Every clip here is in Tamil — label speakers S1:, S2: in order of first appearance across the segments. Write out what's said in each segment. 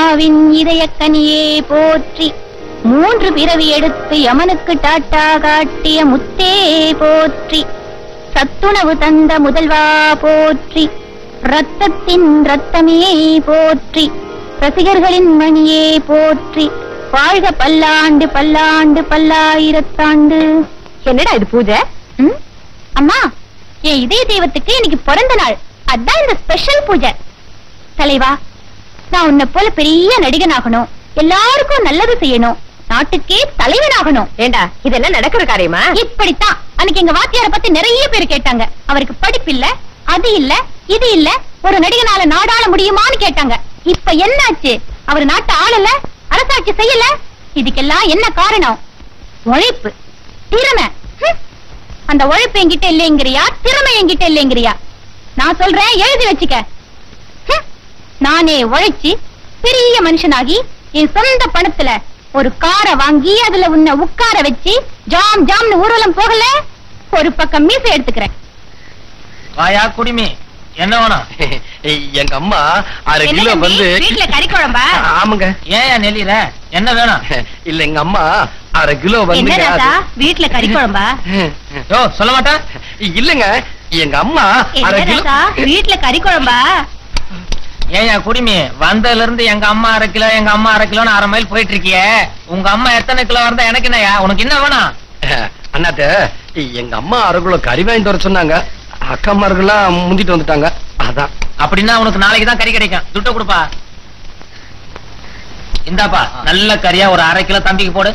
S1: அம்மாவின் இதயக்கனியே போற்றி, 3 பிறவி எடுத்து யமனுக்கு டாட்டா காட்டிய முத்தே போற்றி, சத்துணவு தந்த முதல்வா போற்றி, ரத்தத்தின் ரத்தமே போற்றி, ரசிகர்களின் மணியே போற்றி, வாழ்க பல்லாண்டு பல்லாண்டு பல்லாயிரத்தாண்டு. என்னடா இது பூஜை? அம்மா, என் இதய தெய்வத்துக்கு இன்னைக்கு பிறந்த நாள், அதான் இந்த ஸ்பெஷல் பூஜை. தலைவா, நான் உன்னை போல பெரிய நடிகன் ஆகணும், எல்லாருக்கும் நல்லது செய்யணும், நாட்டுக்கே தலைவனாகணும். ஏண்டா இதெல்லாம் நடக்கிற காரியமா? இப்படித்தான் அன்னைக்கு எங்க வாத்தியார பத்தி நிறைய பேர் கேட்டாங்க. அவருக்கு படிப்பு இல்ல, அது இல்ல, இது இல்ல, ஒரு நடிகனால நாடாள முடியுமான்னு கேட்டாங்க. இப்ப என்னாச்சு? அவர் நாட்டை ஆளல, அரசாட்சி செய்யல. இதுக்கெல்லாம் என்ன காரணம்? உழைப்பு, திறமை. அந்த உழைப்பு என்கிட்ட இல்லைங்கிறியா, திறமை என்கிட்ட இல்லைங்கிறியா? நான் சொல்றேன், எழுதி வச்சுக்க. நானே உழைச்சி பெரிய மனுஷனாகி என் சொந்த பணத்துல ஒரு காரை வாங்கி அதுல உன்னை உட்கார வச்சு ஜாம் ஜாம்னு ஊர்வலம் போகல, ஒரு பக்கம் மீசை எடுத்துக்கிறேன்.
S2: வாயா குடிமி, என்ன வேணும்?
S3: எங்க அம்மா 1/2 கிலோ வந்து
S1: வீட்டுல கறி குழம்பா?
S3: ஆமாங்க.
S2: ஏன் நெல்லிற? என்ன வேணும்?
S3: இல்ல எங்க அம்மா 1/2 கிலோ வந்து
S1: வீட்டுல கறி குழம்பா?
S2: சொல்ல மாட்டேன்.
S3: இல்லங்க, எங்க அம்மா 1/2 கிலோ
S1: வீட்டுல கறி குழம்பா?
S2: ஏயா குடிமி, வந்ததுல இருந்து எங்க அம்மா 1/2 கிலோ, எங்க அம்மா 1/2 கிலோன்னு 1/2 மைல் போயிட்டு இருக்கிய. உங்க அம்மா எத்தனை கிலோ வந்தா எனக்கு என்னயா? உனக்கு என்ன வேணும்?
S3: அண்ணாத்த, எங்க அம்மா 1/2 கிலோ கறி வாங்கிட்டு வர சொன்னாங்க. அக்காமார்கள்லாம் முந்திட்டு வந்துட்டாங்க, அதான்.
S2: அப்படின்னா உனக்கு நாளைக்கு தான் கறி கிடைக்கும். துட்ட கொடுப்பா. இந்தாப்பா, நல்ல கறியா ஒரு 1/2 கிலோ தம்பிக்கு போடு.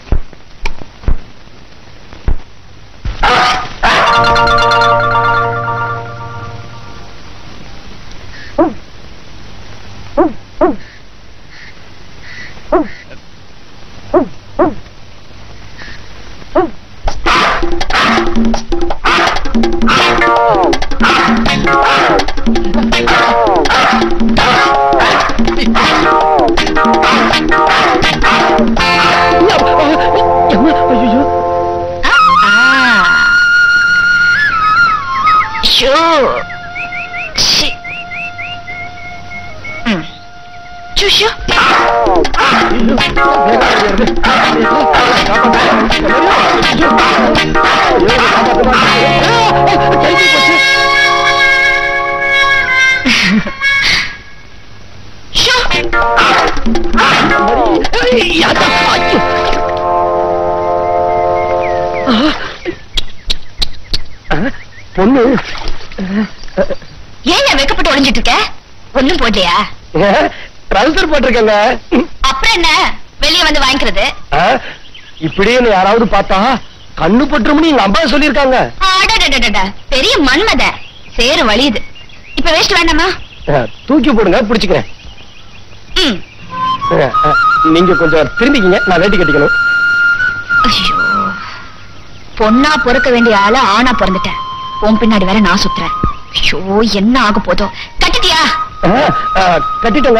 S3: பொண்ணு
S1: ஏன் வெக்கப்பட்டு ஒளிஞ்சிட்டு இருக்க? ஒண்ணும் போடலையா?
S3: ட்ரவுசர் போட்டிருக்கேங்க.
S1: அப்புறம் என்ன, வெளியே வந்து வாங்கிக்கிறது?
S3: இப்படியே யாராவது பார்த்தா கண்ணு பற்றும்னு எங்க அம்மா சொல்லிருக்காங்க.
S1: பெரிய மன்மத சேரு வலியுது. இப்ப வேஸ்ட் வேண்டாமா?
S3: தூக்கி போடுங்க, பிடிச்சுக்கிறேன். நீங்க கொஞ்சம் திரும்பிக்கிங்க, நான் வேட்டி கட்டிக்கணும்.
S1: பொண்ணா பொறுக்க வேண்டிய ஆள ஆணா பிறந்துட்டேன். உன் பின்னாடி வேற நான் சுத்துறேன். ஐயோ, என்ன ஆக போதோ. கட்டிட்டியா?
S3: கட்டிட்டோங்க.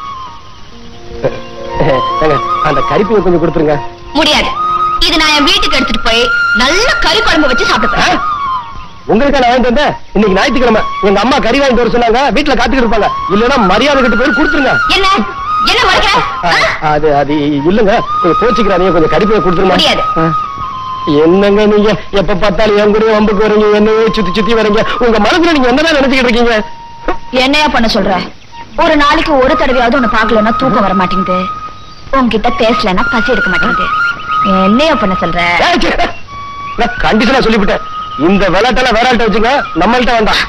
S3: அந்த கறிப்பையை கொஞ்சம் கொடுத்துருங்க.
S1: முடியாது. இது நான் என் வீட்டுக்கு எடுத்துட்டு போய் நல்ல கறி குழம்பு வச்சு சாப்பிடுறேன்.
S3: உங்களுக்கு நான் வாங்கிட்டு வந்தேன். இன்னைக்கு ஞாயிற்றுக்கிழமை எங்க அம்மா கறி வாங்கிட்டு வர சொன்னாங்க. வீட்டுல காத்துக்கிட்டு இருப்பாங்க. இல்லன்னா மரியாதை கிட்ட போய் கொடுத்துருங்க.
S1: என்ன என்ன மறைக்கிற?
S3: அது அது இல்லங்க, கொஞ்சம் கோச்சிக்கிறாங்க. கொஞ்சம் கறிப்பையை கொடுத்துருங்க.
S1: முடியாது.
S3: என்னங்க நீங்க எப்ப பார்த்தாலும் என் கூட வம்புக்கு வரீங்க, என்னவே சுத்தி சுத்தி வரீங்க. உங்க மனசுல நீங்க என்னதான் நினைச்சுக்கிட்டு இருக்கீங்க?
S1: என்னையா பண்ண சொல்ற? ஒரு நாளைக்கு ஒரு தடவையாவது உன்னை பாக்கலன்னா தூக்கம் வர மாட்டேங்குது. உன்கிட்ட பேசலன்னா பசி எடுக்க மாட்டேங்குது. என்னையா பண்ண சொல்ற?
S3: நான் கண்டிஷனா சொல்லிவிட்டேன். இந்த விளையாட்டெல்லாம் வேற ஆள்கிட்ட வச்சுங்க, நம்மள்ட்ட வேண்டாம்.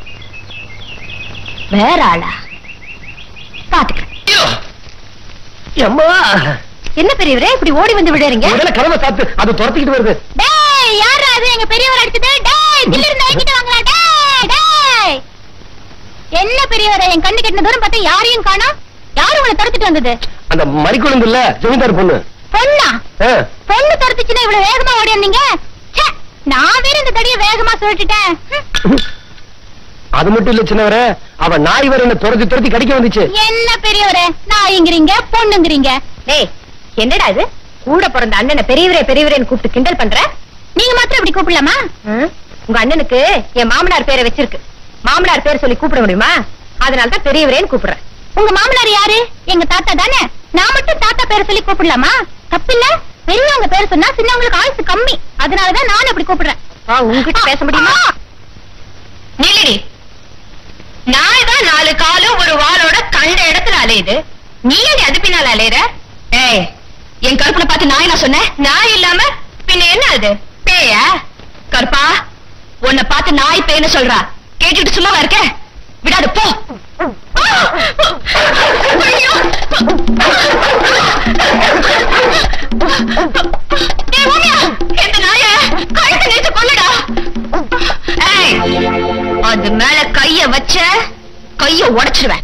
S1: வேற ஆளா? பாத்துக்கிறேன். என்ன பெரியவரே இப்படி ஓடி வந்து விடுறீங்க?
S3: கிழமை சாத்து அது துரத்திக்கிட்டு வருது.
S1: டேய், யாரா அது? எங்க பெரியவர் அடிச்சது. டேய், தில்ல இருந்து வாங்கிட்டு வாங்களா? டேய் டேய், என்ன பெரியவரே, என் கண்ணு கெட்டின தூரம் பார்த்தா யாரையும் காணோம். யாரு உங்களை துரத்திட்டு வந்தது?
S3: அந்த மறிக்குழந்து இல்ல, ஜமீன்தார் பொண்ணு.
S1: பொண்ணா? பொண்ணு துரத்துச்சுன்னா இவ்வளவு வேகமா ஓடி வந்தீங்க? நான் வேற இந்த தடிய வேகமா சொல்லிட்டேன்.
S3: அது மட்டும் இல்ல சின்னவரே, அவ நாய் வர என்ன துரத்தி துரத்தி கடிக்க வந்துச்சு.
S1: என்ன பெரியவரே, நாய்ங்கிறீங்க பொண்ணுங்கிறீங்க. டேய், என்னடா இது? கூட பிறந்த அண்ணனை பெரியவரே பெரியவரேன்னு கூப்பிட்டு கிண்டல் பண்ற? நீங்க மாத்திரம் இப்படி கூப்பிடலாமா? உங்க அண்ணனுக்கு என் மாமனார் பேரை வச்சிருக்கு. மாமனார் பேர் சொல்லி கூப்பிட முடியுமா? அதனாலதான் பெரியவரேன்னு கூப்பிடுறேன். உங்க மாமனார் யாரு? எங்க தாத்தா பேரை சொல்லி கூப்பிடலாமா? தப்பில்ல. பெரியவங்க பேர் சொன்னா சின்னவங்களுக்கு ஆயுசு கம்மி. அதனாலதான் நான் அப்படி கூப்பிடுறேன். உங்ககிட்ட பேச முடியுமா? நில்லடி. நாய் தான் 4 காலும் ஒரு வாளோட கண்ட இடத்துல அலையுது. நீ ஏன் அது பின்னால அலையுற? ஏய், என் கருப்பனை பார்த்து நாய் நான் சொன்னேன். நாய் இல்லாம பின்ன என்ன அது? பேயா? கருப்பா, உன்னை பார்த்து நாய் பேன்னு சொல்றா. கேட்டுட்டு சும்மாவா இருக்க? விடாது போ. இந்த நாய கழுத்து நேற்று கொள்ளடா. அது மேல கைய வச்ச கைய உடைச்சிருவேன்.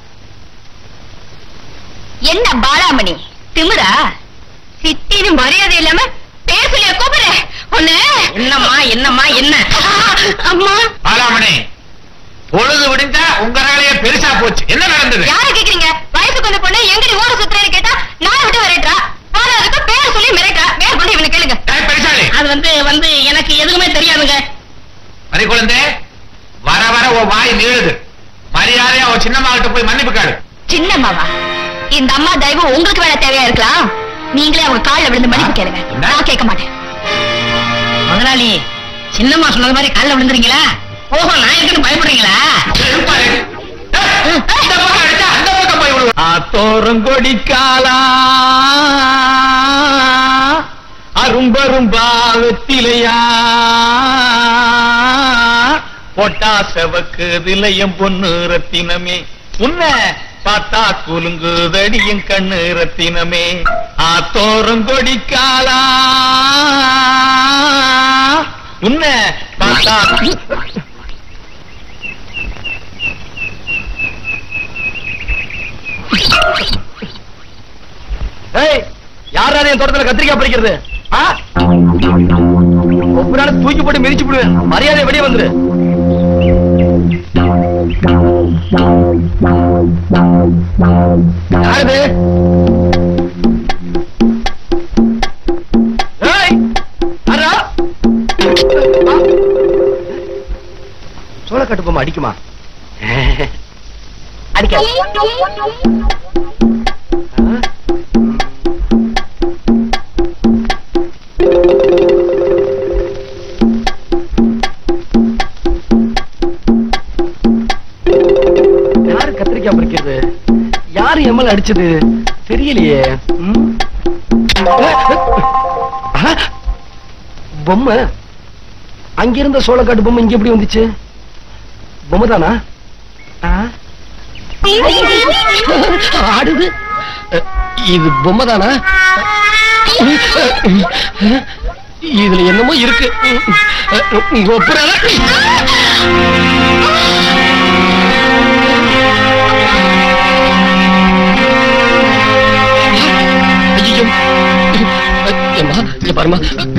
S1: என்ன பாலாமணி திமிரா? சித்தின்னு மரியாதை இல்லாம பேர் சொல்லிய கூப்பிடுற ஒண்ணு. என்னம்மா என்னம்மா என்ன? அம்மா
S4: பாலாமணி, பொழுது விடிந்தா உங்க வேலையே பெருசா போச்சு. என்ன நடந்தது?
S1: யார கேக்குறீங்க? வயசுக்கு வந்த பொண்ணு எங்கடி ஊர சுத்துறேன்னு கேட்டா நான் விட்டு வரேன்றா. அதுக்கு பேர் சொல்லி மிரட்டா. பேர் பண்ணி இவனை கேளுங்க.
S4: பெருசாளி,
S2: அது வந்து எனக்கு எதுவுமே தெரியாதுங்க.
S4: மணி குழந்தை, வர வர உன் வாய் நீளுது. மரியாதையா உன் சின்னம்மாகிட்ட போய் மன்னிப்பு கேளு.
S1: சின்னம்மாவா? இந்த அம்மா தெய்வம் உங்களுக்கு வேலை தேவையா இருக்கலாம். நீங்களே அவங்க கால்ல விழுந்து மன்னிப்பு கேளுங்க. நான் கேட்க மாட்டேன்.
S2: முதலாளி, சின்னம்மா சொன்னது மாதிரி கால்ல விழுந்துறீங்களா? ஓஹோ, நான் இருக்குன்னு பயப்படுறீங்களா?
S3: தோரங்கொடிக்காலா அரும்பரும்பா வெத்திலையா பொட்டா செவக்கு விலையம் பொண்ணு ரத்தினமே உன்ன பார்த்தா குலுங்குதடியும் கண்ணு ரத்தினமே தோரங்கொடிக்காலா உன்ன பார்த்தா யாராவது என் தோட்டத்துல கத்திரிக்காய் பறிக்கிறது? ஒவ்வொரு நாள் தூக்கி போட்டு மிதிச்சு விடுவேன். மரியாதை வெளியே வந்துரு. யாரு? சோளக்காட்டு பொம்மை அடிக்குமா? அடிக்க யாரு கத்திரிக்காய் பறிக்கிறது? யாரு எம்எல் அடிச்சது தெரியலையே. பொம்மை அங்கிருந்த சோளக்காட்டு பொம்மை இங்க எப்படி வந்துச்சு? பொம்மை தானா? ஆடுது. இது பொம்மை தானா? இதுல என்னமோ இருக்கு. பாருமா,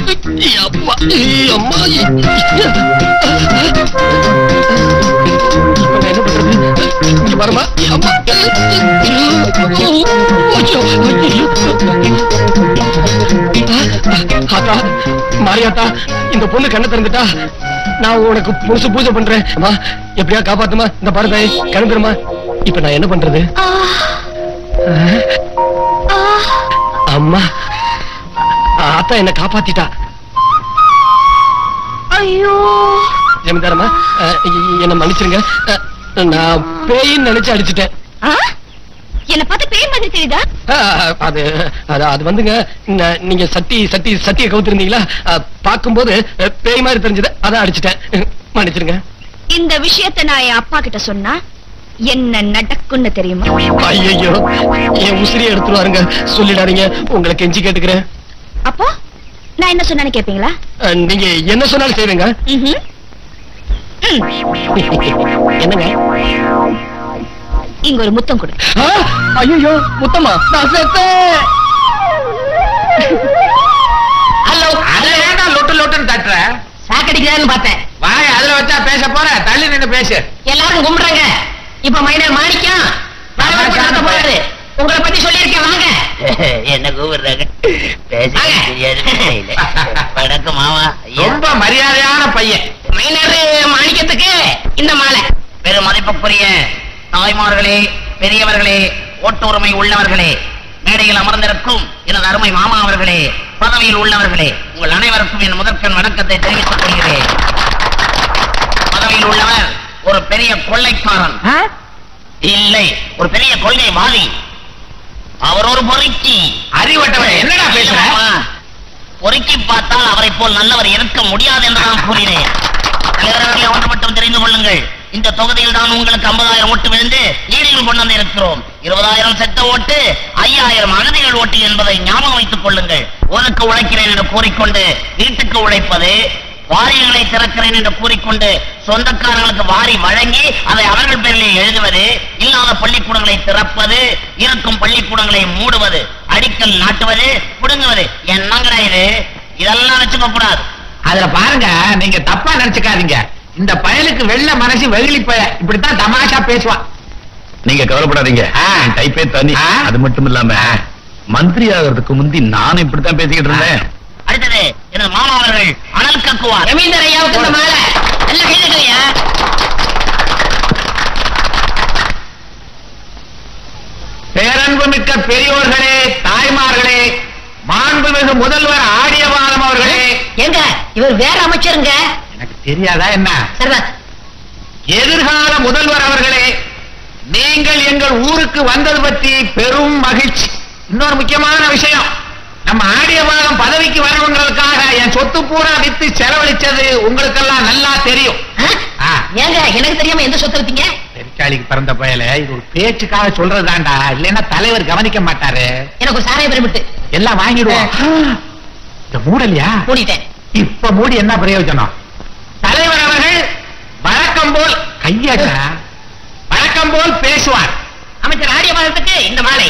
S3: என்ன பண்றது? பாருமா, மாரியாத்தா, இந்த பொண்ணு கண்ணை திறந்துட்டா நான் உனக்கு புதுசு பூஜை பண்றேன். அம்மா, எப்படியா காப்பாத்துமா. இந்த பாருங்க, கண்ணு தருமா. இப்ப நான் என்ன பண்றது? அம்மா, ஆத்தா என்ன காப்பாத்திட்டா. ஐயோ ஜமீன்தாரம்மா, என்ன மன்னிச்சிருங்க. நான் பேயின்னு நினைச்சு அடிச்சுட்டேன்.
S1: என்ன பார்த்து பேய் மாதிரி தெரியுதா?
S3: அது வந்துங்க, நீங்க சட்டியை கவுத்திருந்தீங்களா, பார்க்கும்போது பேய் மாதிரி தெரிஞ்சது, அதான் அடிச்சுட்டேன். மன்னிச்சிருங்க.
S1: இந்த விஷயத்தை நான் என் அப்பா கிட்ட சொன்னா என்ன நடக்கும்னு தெரியுமா?
S3: ஐயோ, என் உசிரியை எடுத்துருவாருங்க. சொல்லிடாதீங்க, உங்களை கெஞ்சி கேட்டுக்கிறேன்.
S1: அப்போ நான் என்ன சொன்னு கேப்பீங்களா?
S3: நீங்க என்ன சொன்னாலும் செய்வீங்க. என்னங்க?
S1: இங்க ஒரு முத்தம் கொடு.
S3: ஐயோ, முத்தமா? நான் செத்தேன்.
S4: ஹலோ, அத ஏன்டா லொட்டு லொட்டுன்னு தட்டுற?
S2: சாக்கடிக்கிறான்னு பார்த்தேன்.
S4: வாய் அதுல வச்சா பேச போற, தள்ளி நின்னு பேசு.
S2: எல்லாரும் கும்பிடுறாங்க. இப்ப மைனர் மாணிக்கம் போறாரு. உங்களை பத்தி சொல்லியிருக்கேன், வாங்க.
S5: என்ன கூப்பிடுறாங்க? வணக்கம் மாமா.
S4: ரொம்ப மரியாதையான பையன்.
S2: மைனர் மாணிக்கத்துக்கு இந்த மாலை.
S5: பெரும் மதிப்புக்குரிய தாய்மார்களே, பெரியவர்களே, ஓட்டுரிமை உள்ளவர்களே, மேடையில் அமர்ந்திருக்கும் எனது அருமை மாமா அவர்களே, பதவியில் உள்ளவர்களே, உங்கள் அனைவருக்கும் என் முதற்கண் வணக்கத்தை தெரிவித்துக் கொள்கிறேன். பதவியில் உள்ளவர் ஒரு பெரிய கொள்ளைக்காரன் இல்லை, ஒரு பெரிய கொள்கைவாதி. அவர் ஒரு பொறுக்கி.
S4: அறிவட்டவன் என்னடா பேசுற?
S5: பொறுக்கி பார்த்தால் அவரை போல் நல்லவர் இருக்க முடியாது என்று நான் கூறினேன். தலைவர்களே, ஒன்று மட்டும் தெரிந்து கொள்ளுங்கள். இந்த தொகுதியில் தான் உங்களுக்கு 50,000 ஓட்டு விழுந்து ஈடுகள் கொண்டு வந்து இருக்கிறோம். 20,000 செத்த ஓட்டு, 5,000 அகதிகள் ஓட்டு என்பதை ஞாபகம் வைத்துக் கொள்ளுங்கள். ஊருக்கு உழைக்கிறேன் என்று கூறிக்கொண்டு வீட்டுக்கு உழைப்பது, வாரியங்களை திறக்கிறேன் என்று கூறிக்கொண்டு சொந்தக்காரர்களுக்கு வாரி வழங்கி அதை அவர்கள் பேரிலே எழுதுவது, இல்லாத பள்ளிக்கூடங்களை திறப்பது, இருக்கும் பள்ளிக்கூடங்களை மூடுவது, அடிக்கல் நாட்டுவது, புடுங்குவது, என்னங்கடா இது? இதெல்லாம் வச்சுக்க கூடாது.
S4: அதுல பாருங்க, நீங்க தப்பா நினைச்சுக்காதீங்க. இந்த பயலுக்கு வெள்ள மனசு வெகுளி பய இப்படித்தான் தமாஷா பேசுவான்.
S6: நீங்க கவலைப்படாதீங்க, டைப்பே தனி. அது மட்டும் இல்லாம மந்திரி ஆகிறதுக்கு முந்தி நானும் இப்படித்தான் பேசிக்கிட்டு இருந்தேன்.
S5: அடுத்தது எனது மாமா அவர்கள் அனல் கக்குவார்.
S2: ரவீந்தர் ஐயாவுக்கு இந்த மாலை நல்ல கைதுகளையா.
S4: பேரன்பு மிக்க பெரியோர்களே, தாய்மார்களே, மாண்புமிகு முதல்வர் ஆடியபாலம் அவர்களே.
S2: எங்க இவர் வேற அமைச்சருங்க.
S4: எனக்கு தெரியாதா என்ன?
S2: சர்வத்
S4: எதிர்கால முதல்வர் அவர்களே, நீங்கள் எங்கள் ஊருக்கு வந்தது பற்றி பெரும் மகிழ்ச்சி. இன்னொரு முக்கியமான விஷயம், நம்ம ஆடியபாலம் பதவிக்கு வரவங்களுக்காக என் சொத்து பூரா வித்து செலவழிச்சது உங்களுக்கெல்லாம் நல்லா தெரியும்.
S2: ஏங்க எனக்கு தெரியாம எந்த சொத்து வித்தீங்க?
S4: பெருச்சாளிக்கு பிறந்த பயல, இது ஒரு பேச்சுக்காக சொல்றதுதான்டா, இல்லைன்னா தலைவர் கவனிக்க மாட்டாரு.
S2: எனக்கு ஒரு சாராய பெருமிட்டு
S4: எல்லாம் வாங்கிடுவோம். இந்த மூடலையா?
S2: மூடிட்டேன்.
S4: இப்ப மூடி என்ன பிரயோஜனம்? தலைவர் அவர்கள் வழக்கம் போல் கையாட வழக்கம் போல் பேசுவார்.
S2: அமைச்சர் ஆடியபாலத்துக்கு இந்த மாலை.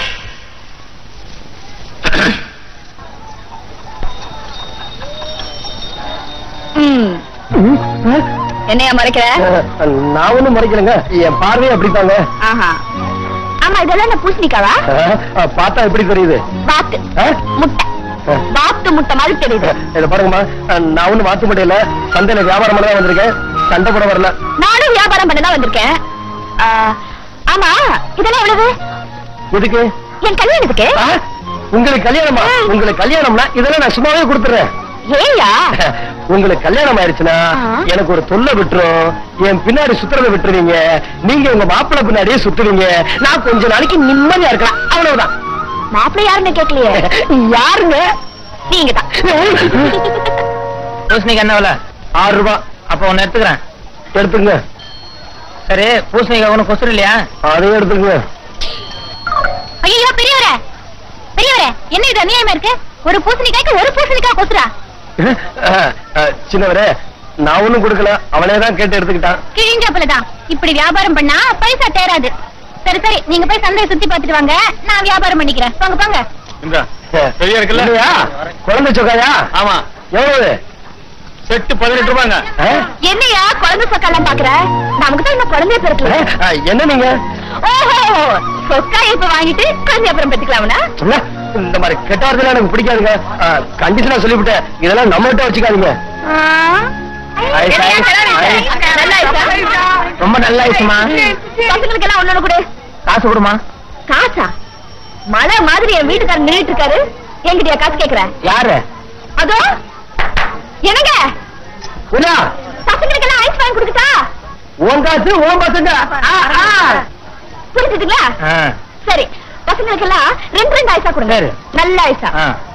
S1: என்னையா மறைக்கிற?
S3: நான் ஒண்ணும் மறைக்கலங்க, என் பார்வையே அப்படித்தாங்க.
S1: ஆஹா, ஆமா இதெல்லாம் என்ன பூசணிக்காவா?
S3: பார்த்தா எப்படி தெரியுது?
S1: வாத்து முட்டை, வாத்து முட்டை மாதிரி தெரியுது.
S3: இத பாருங்கம்மா, நான் ஒண்ணும் வாத்து முட்டை இல்ல, சந்தையில வியாபாரம் பண்ண தான் வந்திருக்கேன், சண்டை போட வரல.
S1: நானும் வியாபாரம் பண்ண தான் வந்திருக்கேன். ஆமா இதெல்லாம் எவ்வளவு?
S3: எதுக்கு?
S1: என் கல்யாணத்துக்கு.
S3: உங்களுக்கு கல்யாணமா? உங்களுக்கு கல்யாணம்னா இதெல்லாம் நான் சும்மாவே கொடுத்துறேன்.
S1: ஏயா?
S3: உங்களுக்கு கல்யாணம் ஆயிடுச்சுன்னா எனக்கு ஒரு தொல்லை விட்டுரும், என் பின்னாடி சுத்துறத விட்டுருவீங்க, நீங்க உங்க மாப்பிள்ளை பின்னாடியே சுத்துவீங்க, நான் கொஞ்ச நாளைக்கு நிம்மதியா இருக்கலாம், அவ்வளவுதான்.
S1: மாப்பிள்ளை யாருன்னு கேட்கலையே.
S3: யாருங்க?
S1: நீங்க தான்.
S2: பூசணிக்கு என்ன விலை?
S3: 6 ரூபாய்.
S2: அப்ப ஒன்னு எடுத்துக்கிறேன்.
S3: எடுத்துங்க.
S2: சரி, பூசணிக்கு ஒண்ணு கொசுறு இல்லையா?
S3: அதையும் எடுத்துங்க.
S1: ஐயோ பெரியவரே, பெரியவரே, என்ன இது அநியாயமா இருக்கு? ஒரு பூசணிக்காய்க்கு ஒரு பூசணிக்காய் கொசுரா?
S3: சின்னவரே, நான் ஒண்ணும் கொடுக்கல, அவனேதான் கேட்டு எடுத்துக்கிட்டான்.
S1: கிழிஞ்சப்பலதான். இப்படி வியாபாரம் பண்ணா பைசா தேராது. சரி சரி, நீங்க போய் சந்தையை சுத்தி பார்த்துட்டு வாங்க, நான் வியாபாரம் பண்ணிக்கிறேன். போங்க போங்க.
S3: சரியா இருக்குல்ல? குழந்தை சொக்காயா? ஆமா. எவ்வளவு? செட்டு 18 ரூபாங்க.
S1: என்னையா குழந்தை சொக்கெல்லாம் பாக்குற? நமக்கு தான் இன்னும் குழந்தைய பிறக்கல.
S3: என்ன நீங்க?
S1: ஓஹோ, சொக்கா இப்ப வாங்கிட்டு குழந்தை அப்புறம் பெற்றுக்கலாம்னா?
S3: இந்த மாதிரி கெட்ட வார்த்தை எனக்கு பிடிக்காதுங்க. கண்டிஷனா சொல்லிவிட்டேன், இதெல்லாம் நம்ம கிட்ட வச்சுக்காதீங்க.
S2: ரொம்ப நல்லா ஆயிடுச்சுமா.
S1: பசங்களுக்கு எல்லாம் ஒண்ணு கொடு.
S2: காசு கொடுமா.
S1: காசா? மழை மாதிரி என் வீட்டுக்காரர் நின்றுட்டு இருக்காரு, என்கிட்டயா காசு கேக்குற?
S2: யாரு?
S1: அதோ என்னங்க, பசங்களுக்கு எல்லாம் ஐஸ் வாங்கி கொடுக்குதா?
S3: உன் காசு உன் பசங்க.
S1: புரிஞ்சுதுங்களா? சரி, பசங்களுக்கு எல்லாம் 2 ஐஸா கொடுங்க. நல்ல ஐஸா.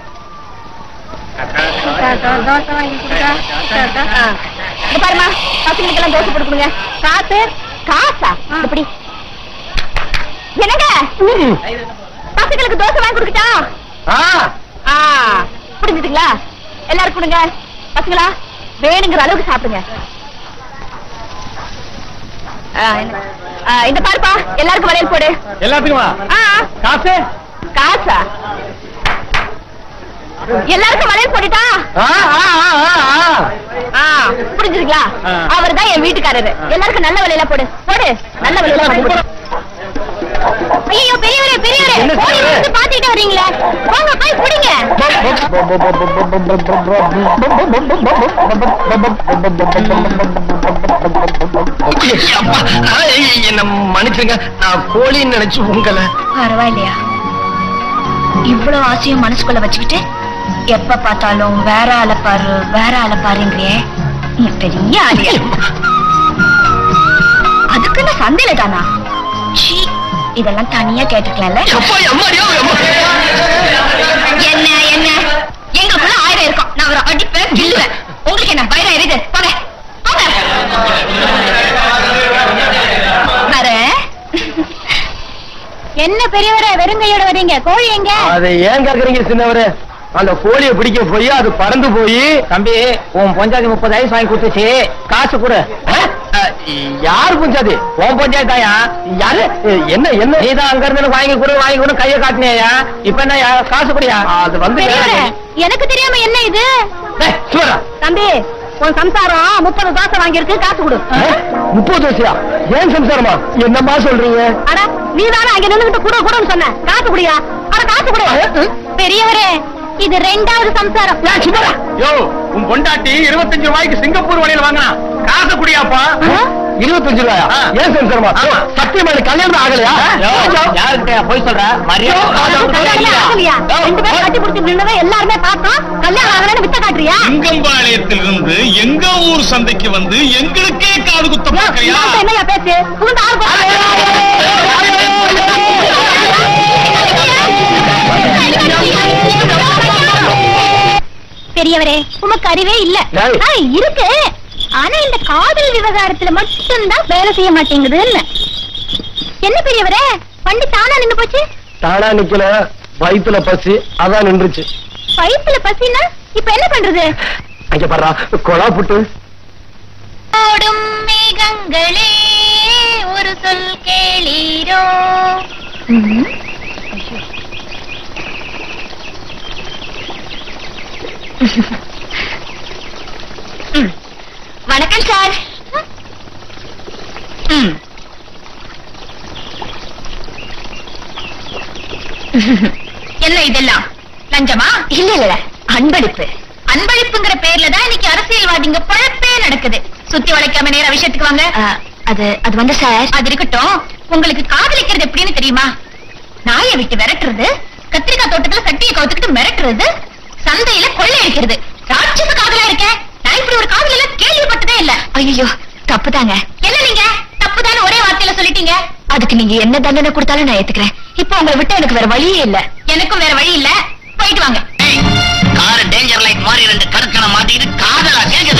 S1: பாருமா, பசங்களுக்கு எல்லாம் தோசை போட்டு கொடுங்க. காசு? காசா? எப்படி? என்னங்க, பசங்களுக்கு தோசை வாங்கி கொடுக்கட்டா? புரிஞ்சுதுங்களா? எல்லாரும் கொடுங்க. பசங்களா, வேணுங்கிற அளவுக்கு சாப்பிடுங்க. இந்த பாருப்பா, எல்லாருக்கும் வளையல் போடு.
S3: எல்லாத்துக்குமா? காசு?
S1: காசா? எல்லாருக்கும் வளையல் போட்டுட்டா? புரிஞ்சுதுங்களா? அவர் தான் என் வீட்டுக்காரரு. எல்லாருக்கும் நல்ல வளையலா போடு. போடு, நல்ல வளையலா போடு. ஐயோ பெரியவரே, பெரியவரே, ஓடி வந்து பாத்துட்டு வரீங்களே, வாங்க போய் குடிங்க.
S3: என்ன மன்னிச்சுங்க, நான் கோழின்னு நினைச்சு உங்களை.
S1: பரவாயில்லையா? இவ்வளவு ஆசையும் மனசுக்குள்ள வச்சுக்கிட்டு எப்ப பார்த்தாலும் வேற ஆளை பாருங்கிறியே, நீ பெரிய ஆளியா? அதுக்குன்னு சந்தையில தானா? இதெல்லாம் தனியா கேட்டுக்கலாம்ல. என்ன என்ன எங்களுக்குள்ள 1000 இருக்கும். நான் ஒரு அடிப்பேன் கிள்ளுவேன். உங்களுக்கு என்ன பயிரா எரியுது? போங்க போங்க. என்ன பெரியவரே வெறுங்கையோட வரீங்க? கோழி எங்க?
S3: அதை ஏன் கேக்குறீங்க சின்னவரே? அந்த கோழியை பிடிக்க போய் அது பறந்து போய்,
S2: தம்பி உன் பொஞ்சாதி 30 ஐஸ் வாங்கி கொடுத்துச்சு, காசு கொடு.
S3: யாரு பஞ்சாதி?
S2: உன் பஞ்சாயத்து தாயா?
S3: யாரு? என்ன என்ன?
S2: நீதான் அங்க இருந்து வாங்கி கொடு கையை காட்டினியா? இப்ப என்ன காசு கொடியா?
S3: அது வந்து
S1: எனக்கு தெரியாம என்ன இது? தம்பி உன் சம்சாரம் 30 தோசை வாங்கியிருக்கு, காசு கொடு.
S3: 30 தோசையா? ஏன் சம்சாரமா? என்னம்மா சொல்றீங்க?
S1: அட நீ தானே அங்க நின்னுகிட்டு கூட கூடன்னு சொன்ன, காசு குடியா? அட காசு கொடு. பெரியவரே இது 2வது சம்சாரம்.
S3: யோ, உன் பொண்டாட்டி 25 ரூபாய்க்கு சிங்கப்பூர் வழியில் வாங்கினா, காசு குடியாப்பா? 25 ரூபாயா? ஏன் சம்சாரமா? சத்தியமா கல்யாணம் ஆகலையா?
S2: யாருக்கிட்ட போய் சொல்ற?
S1: ரெண்டு பேரும் கட்டி பிடிச்சி நின்னதை எல்லாருமே பார்த்தோம். கல்யாணம் ஆகலன்னு வித்த காட்டுறியா?
S6: சிங்கம்பாளையத்திலிருந்து எங்க ஊர் சந்தைக்கு வந்து எங்களுக்கே காது குத்த பார்க்கறியா?
S1: என்னையா பேச்சு? புகுந்த பெரியவரே உமக்கு அறிவே இல்ல. இருக்கு, ஆனா இந்த காதல் விவகாரத்துல மட்டும்தான் வேலை செய்ய மாட்டேங்குது. என்ன பெரியவரே வண்டி தானா நின்னு போச்சு?
S3: தானா நிக்கல, வயித்துல பசி, அதான் நின்றுச்சு.
S1: வயித்துல பசினா இப்ப என்ன பண்றது?
S3: அங்க பாரு, கொலா புட்டு.
S1: ஓடும் மேகங்களே ஒரு சொல் கேளீரோ. வணக்கம் சார். என்ன இதெல்லாம் லஞ்சமா? இல்ல இல்ல, அன்பளிப்பு. அன்பளிப்புங்கிற பேர்ல தான் இன்னைக்கு அரசியல்வாதிங்க பழப்பே நடக்குது. சுத்தி வளைக்காம நேரா விஷயத்துக்கு வாங்க. அது வந்து சார், அது இருக்கட்டும். உங்களுக்கு காதலிக்கிறது எப்படின்னு தெரியுமா? நாயை விட்டு விரட்டுறது, கத்திரிக்காய் தோட்டத்துல சட்டியை கவுத்துக்கிட்டு மிரட்டுறது, சந்தையில கொள்ளை அடிக்கிறது. ராட்சச காதலா இருக்கேன். நான் இப்படி ஒரு காதல் எல்லாம் கேள்விப்பட்டதே இல்ல. ஐயோ தப்புதாங்க. என்ன நீங்க தப்புதான ஒரே வார்த்தையில சொல்லிட்டீங்க? அதுக்கு நீங்க என்ன தண்டனை கொடுத்தாலும் நான் ஏத்துக்கிறேன். இப்ப உங்களை விட்டு எனக்கு வேற வழியே இல்ல. எனக்கும் வேற வழி இல்ல, போயிட்டு வாங்க.
S5: கார் டேஞ்சர் லைட் மாதிரி 2 கடுக்கனை மாட்டிட்டு காதலா கேக்குது.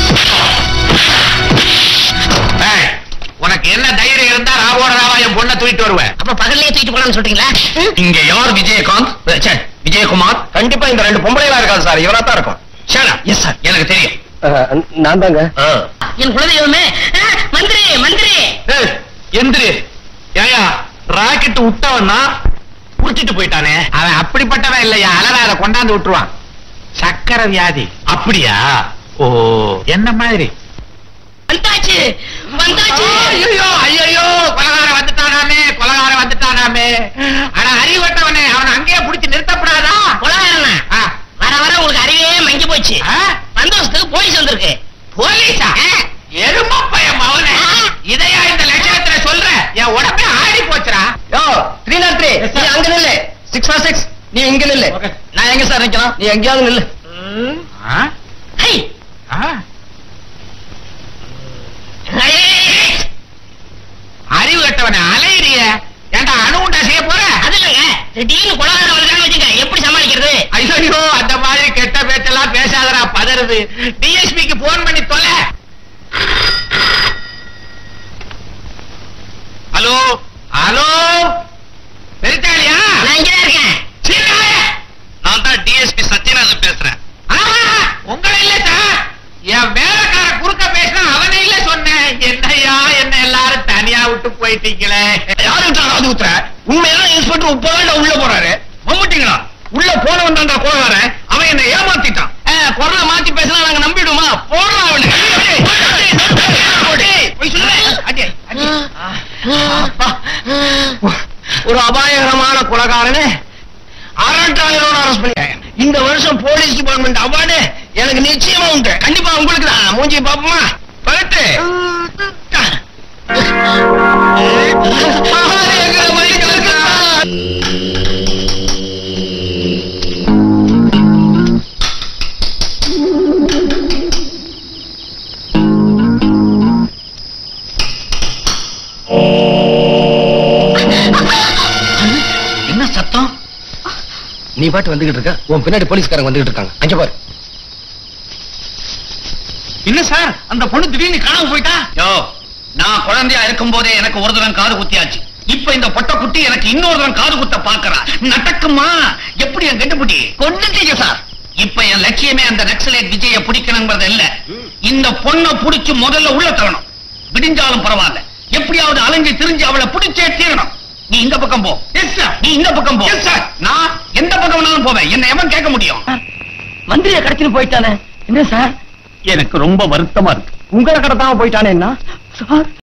S4: உனக்கு என்ன தைரியம் இருந்தா ராவோட ராவா என் பொண்ணை தூக்கிட்டு வருவேன்?
S5: அப்ப பகல்லே தூக்கிட்டு போலான்னு சொல்றீங்களா?
S6: இங்க யார் விஜயகாந்த்? விஜயகுமார்?
S3: கண்டிப்பா இந்த 2 பொம்பளைகளா இருக்காது சார், இவரா தான் இருக்கும்.
S6: எஸ் சார், எனக்கு தெரியும்.
S3: நான் தாங்க.
S5: என் குலதெய்வமே மந்திரி மந்திரி.
S6: எந்திரி. ஏயா ராக்கெட் விட்டவன்னா புடிச்சிட்டு போயிட்டானே.
S4: அவன் அப்படிப்பட்டவன் இல்லையா, அலறாத கொண்டாந்து விட்டுருவான். சக்கரை வியாதி.
S6: அப்படியா? ஓ,
S4: என்ன மாதிரி?
S5: வந்தாச்சு வந்தாச்சு.
S4: ஐயோ ஐயோ, கொலகாரம் வந்துட்டானாமே. ஆனா அறிவட்டவனே, அவனை அங்கேயே புடிச்சு நிறுத்தப்படாதா?
S5: கொலகாரன் வர வர உங்களுக்கு அறிவே மங்கி போச்சு. சந்தோஷத்துக்கு போலீஸ் வந்திருக்கு.
S4: போலீஸா? எரும பயம் அவனே. இதையா இந்த லட்சணத்துல சொல்ற? என் உடம்பே ஆடி போச்சுடா.
S3: யோ 303, நீ அங்க நில்லு. 646, நீ இங்க நில்லு. நான் எங்க சார் நிக்கணும்? நீ எங்கயாவது நில்லு.
S4: அறிவு கட்டவன அலையிறிய. ஏண்டா அணுகுண்டா செய்ய போற?
S5: அது இல்லங்க, திடீர்னு கொலகாரம் வருதான்னு வச்சுங்க, எப்படி சமாளிக்கிறது?
S4: ஐயோ, அந்த மாதிரி கெட்ட பேச்செல்லாம் பேசாதடா, பதறுது. டிஎஸ்பிக்கு போன் பண்ணி தொலை. ஹலோ ஹலோ, பெருத்தாளியா?
S5: நான் இங்கதான் இருக்கேன்.
S6: நான் தான் டிஎஸ்பி சத்யநாதன் பேசுறேன்.
S4: உங்களை இல்ல சார், என் வேலைக்கார குறுக்க பேசினா அவனை இல்ல சொன்னேன். என்னையா என்ன எல்லாரும் தனியா விட்டு போயிட்டீங்களே.
S6: யாரு ஊத்துற? உண்மையெல்லாம் இன்ஸ்பெக்டர் இப்பதான் உள்ள போறாரு. மம்முட்டிங்களா? உள்ள போனவன் தான்டா கொலகாரன். அவன் என்ன ஏமாத்திட்டான். குரலை மாத்தி பேசினா நாங்க நம்பிடுமா? போடலாம் அவனு.
S3: ஒரு அபாயகரமான கொலகாரனே 6000 அரெஸ்ட் பண்ணிட்டாங்க. இந்த வருஷம் போலீஸ் டிபார்ட்மெண்ட் அவார்டு எனக்கு நிச்சயமா உண்டு. கண்டிப்பா உங்களுக்கு தான். மூஞ்சி பாப்போமா? பரட்டு. நீ பாட்டு வந்துகிட்டு இருக்க, உன் பின்னாடி போலீஸ்காரங்க வந்துகிட்டு இருக்காங்க. அங்க பாரு.
S6: என்ன சார், அந்த பொண்ணு திடீர்னு காணாம போயிட்டா? யோ, நான் குழந்தையா இருக்கும் போதே எனக்கு ஒரு தரம் காது குத்தியாச்சு. இப்ப இந்த பொட்ட குட்டி எனக்கு இன்னொரு தரம் காது குத்த பாக்குறா. நடக்குமா? எப்படி என் கண்டுபிடி கொண்டுட்டீங்க சார். இப்ப என் லட்சியமே அந்த நக்சலைட் விஜய பிடிக்கணுங்கிறது இல்ல, இந்த பொண்ணை புடிச்சு முதல்ல உள்ள தரணும். விடிஞ்சாலும் பரவாயில்ல, எப்படியாவது அலைஞ்சு திரிஞ்சு அவளை பிடிச்சே தீரணும். நீ இந்த பக்கம் போ. நீ இந்த பக்கம் போ. நான் எந்த பக்கம் வேணாலும் போவேன். என்ன எவன் கேட்க முடியும்?
S2: மந்திரிய கடத்தின்னு போயிட்டானே என்ன சார்?
S6: எனக்கு ரொம்ப வருத்தமா இருக்கு.
S2: உங்களை கடத்தாம போயிட்டானே என்ன சார்?